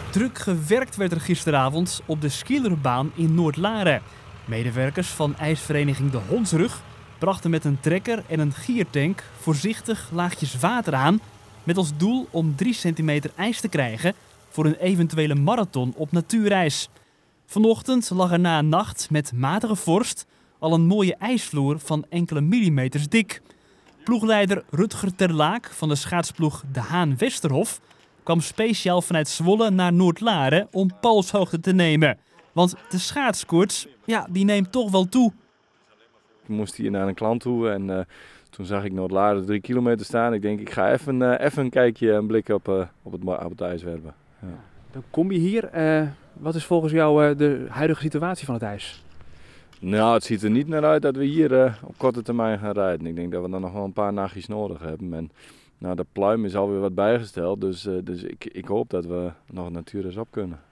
Druk gewerkt werd er gisteravond op de skierbaan in Noordlaren. Medewerkers van ijsvereniging De Hondsrug brachten met een trekker en een giertank voorzichtig laagjes water aan, met als doel om 3 centimeter ijs te krijgen voor een eventuele marathon op natuurijs. Vanochtend lag er na een nacht met matige vorst al een mooie ijsvloer van enkele millimeters dik. Ploegleider Rutger Terlaak van de schaatsploeg De Haan Westerhof kwam speciaal vanuit Zwolle naar Noordlaren om polshoogte te nemen. Want de schaatskoorts, die neemt toch wel toe. Ik moest hier naar een klant toe en toen zag ik Noordlaren 3 kilometer staan. Ik denk, ik ga even een kijkje, een blik op het ijs werpen. Ja. Dan kom je hier. Wat is volgens jou de huidige situatie van het ijs? Nou, het ziet er niet naar uit dat we hier op korte termijn gaan rijden. Ik denk dat we dan nog wel een paar nachtjes nodig hebben. En, de pluim is alweer wat bijgesteld, dus ik hoop dat we nog natuurijs op kunnen.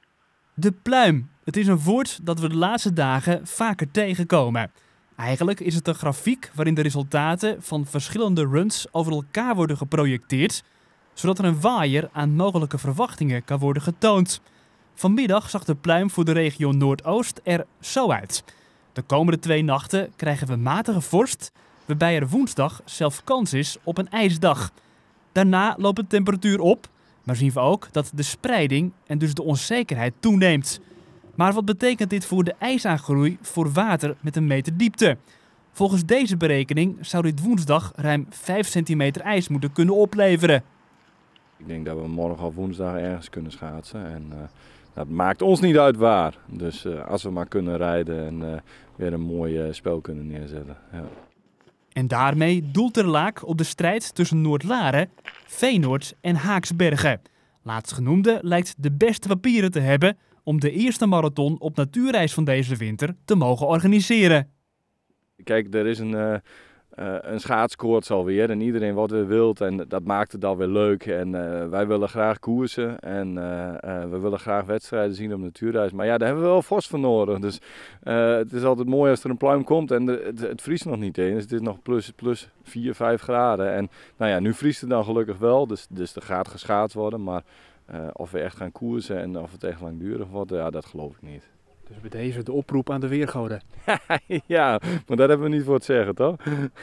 De pluim. Het is een woord dat we de laatste dagen vaker tegenkomen. Eigenlijk is het een grafiek waarin de resultaten van verschillende runs over elkaar worden geprojecteerd, zodat er een waaier aan mogelijke verwachtingen kan worden getoond. Vanmiddag zag de pluim voor de regio Noordoost er zo uit. De komende 2 nachten krijgen we matige vorst, waarbij er woensdag zelfs kans is op een ijsdag. Daarna loopt de temperatuur op, maar zien we ook dat de spreiding en dus de onzekerheid toeneemt. Maar wat betekent dit voor de ijsaangroei voor water met een meter diepte? Volgens deze berekening zou dit woensdag ruim 5 centimeter ijs moeten kunnen opleveren. Ik denk dat we morgen of woensdag ergens kunnen schaatsen en dat maakt ons niet uit waar. Dus als we maar kunnen rijden en weer een mooi spel kunnen neerzetten. Ja. En daarmee doelt Terlaak op de strijd tussen Noordlaren, Veenoord en Haaksbergen. Laatstgenoemde lijkt de beste papieren te hebben om de eerste marathon op natuurijs van deze winter te mogen organiseren. Kijk, er is een schaatskoorts alweer en iedereen wordt weer wild en dat maakt het alweer leuk. En wij willen graag koersen en we willen graag wedstrijden zien op natuurijs. Maar daar hebben we wel vorst voor nodig. Dus het is altijd mooi als er een pluim komt en het vriest nog niet eens. Het is nog plus 4, 5 graden. En nu vriest het dan gelukkig wel, dus er gaat geschaatst worden. Maar of we echt gaan koersen en of het echt langdurig wordt, dat geloof ik niet. Dus bij deze de oproep aan de weergoden. Ja, maar dat hebben we niet voor het zeggen, toch?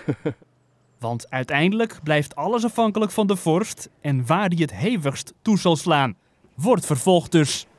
Want uiteindelijk blijft alles afhankelijk van de vorst en waar die het hevigst toe zal slaan. Wordt vervolgd dus.